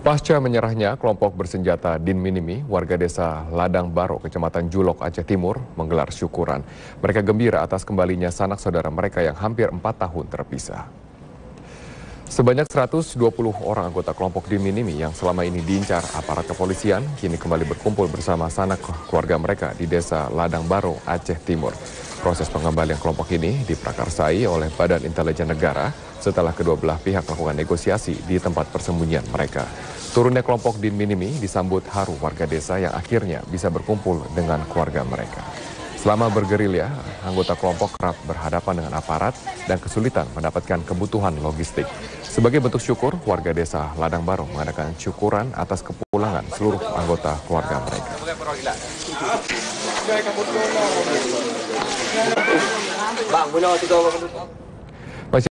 Pasca menyerahnya, kelompok bersenjata Din Minimi, warga desa Ladang Baro, Kecamatan Julok, Aceh Timur, menggelar syukuran. Mereka gembira atas kembalinya sanak saudara mereka yang hampir 4 tahun terpisah. Sebanyak 120 orang anggota kelompok Din Minimi yang selama ini diincar aparat kepolisian, kini kembali berkumpul bersama sanak keluarga mereka di desa Ladang Baro, Aceh Timur. Proses pengembalian kelompok ini diprakarsai oleh Badan Intelijen Negara setelah kedua belah pihak melakukan negosiasi di tempat persembunyian mereka. Turunnya kelompok Din Minimi disambut haru warga desa yang akhirnya bisa berkumpul dengan keluarga mereka. Selama bergerilya, anggota kelompok kerap berhadapan dengan aparat dan kesulitan mendapatkan kebutuhan logistik. Sebagai bentuk syukur, warga desa Ladang Baro mengadakan syukuran atas kepulangan seluruh anggota keluarga mereka. Bang,